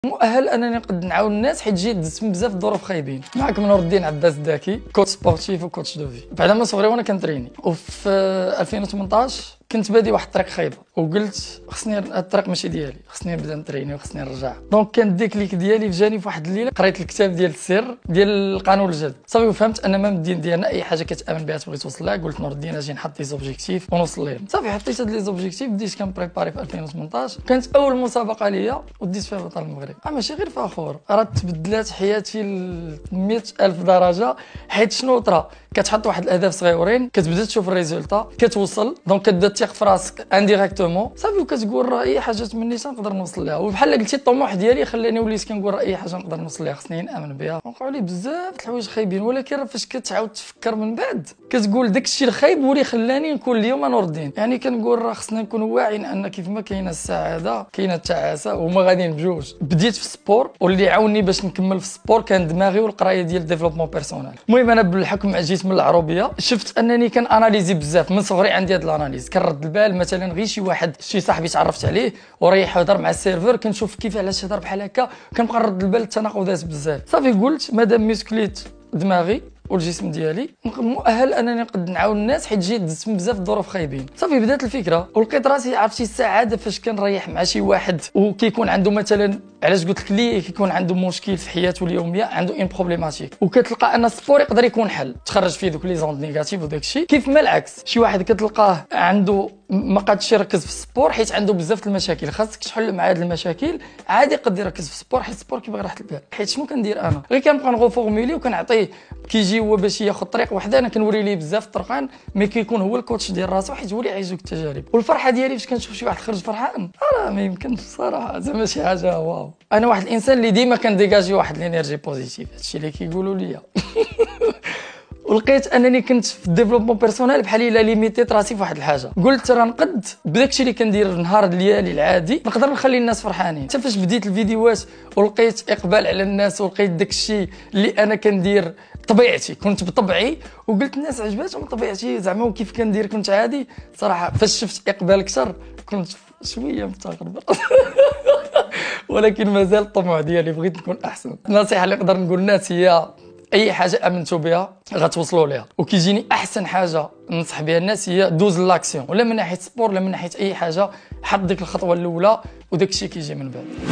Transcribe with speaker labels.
Speaker 1: مؤهل انني نقد نعاون الناس حيت جيت دزت من بزاف الظروف خايبين. معكم نور الدين عباس الداكي، كوتش سبورتيف وكوتش دو في. بعد ما صغري وانا كنتريني، وفي 2018 كنت بادي واحد الطريق خايبه وقلت خصني هاد الطريق ماشي ديالي، خصني نبدا نتريني وخصني نرجع. دونك كان ديكليك ديالي جاني في واحد الليله، قريت الكتاب ديال السر ديال القانون الجذب صافي، وفهمت ان ما من الدين ديالنا اي حاجه كتامن بها تبغي توصل لها. قلت نور الدين اجي نحط لي زوبجيكتيف ونوصل ليهم. صافي حطيت هاد لي زوبجيكتيف، بديت كنبريباري في 2018. كانت اول مسابقه ليا وديت فيها بطل المغرب. ماشي غير فخور، راه تبدلات حياتي ل 100,000 درجه. حيت شنو طرا، كتحط واحد الاهداف صغيورين، كتبدا تشوف الريزولتا، كتوصل، دونك كتبدا تثق في راسك انديريكتومون صافي، وكتقول راه اي حاجه تمنيتها نقدر نوصل لها. وبحال قلتي الطموح ديالي خلاني وليت كنقول راه اي حاجه نقدر نوصل لها خصني نامن بها. وقعوا لي بزاف الحوايج خايبين، ولكن راه فاش كتعاود تفكر من بعد كتقول داك الشيء الخايب هو اللي خلاني نكون اليوم نور الدين. يعني كنقول راه خصنا نكونوا واعيين ان كيف ما كاينه السعاده كاينه التعاسه، وهما غاديين بجوج. بديت في السبور، واللي عاوني باش نكمل في السبور كان دماغي والقرايه ديال ديفلوبمون بيرسونيل. المهم انا بالحكم جيت من العروبيه، شفت انني كناناليزي بزاف من صغري، عندي هذا الاناليز. كنرد البال مثلا غير شي واحد شي صاحبي تعرفت عليه وريح يهضر مع السيرفر، كنشوف كيف علاش هضر بحال هكا، كنبقى نرد البال التناقضات بزاف. صافي قلت مادام ميسكليت دماغي والجسم ديالي مؤهل انني نقد نعاون الناس حيت جيت دزت من بزاف الظروف خايبين. صافي بدات الفكره، ولقيت راسي عرفتي السعاده فاش كنريح مع شي واحد وكيكون عنده مثلا، علاش قلت لك لي كيكون عنده مشكل في حياته اليوميه، عنده ان بروبليماتيك، وكتلقى ان السبور يقدر يكون حل، تخرج فيه دوك لي زوند نيجاتيف وداك الشيء. كيف ما العكس، شي واحد كتلقاه عنده ما قادش يركز في السبور حيت عنده بزاف المشاكل، خاصك تحل مع هاد المشاكل. عادي يقدر يركز في السبور حيت السبور كيبغي راحه البال. حيت شنو كندير انا، غير كنبقى نغو فورمولي وكنعطيه، كيجي هو باش ياخذ طريق وحده انا كنوري ليه بزاف الطرقان، مي كيكون هو الكوتش ديال راسو حيت هو اللي عايش دوك التجارب. والفرحه ديالي فاش كنشوف شي واحد خرج فرحان، راه ما يمكنش الصراحه، زعما شي حاجه واو. انا واحد الانسان اللي ديما كنديجاجي واحد الانرجي بوزيتيف، هادشي اللي كيقولوا ليا. ولقيت انني كنت في الديفلوبمون بيرسونيل بحال الا ليميتيت راسي في واحد الحاجه. قلت راه نقد بداكشي اللي كندير النهار ديالي العادي نقدر نخلي الناس فرحانين. حتى فاش بديت الفيديوهات ولقيت اقبال على الناس، ولقيت داكشي اللي انا كندير طبيعتي، كنت بطبعي، وقلت الناس عجباتهم طبيعتي زعما وكيف كندير كنت عادي. صراحه فاش شفت اقبال اكثر كنت شويه مستغرب. ولكن مازال الطموح ديالي بغيت نكون احسن. النصيحه اللي نقدر نقول للناس هي اي حاجه امنتوا بها غتوصلوا ليها. وكيجيني احسن حاجه ننصح بها الناس هي دوز لاكسيون، ولا من ناحيه سبور ولا من ناحيه اي حاجه، حط ديك الخطوه الاولى وداك الشيء كيجي من بعد.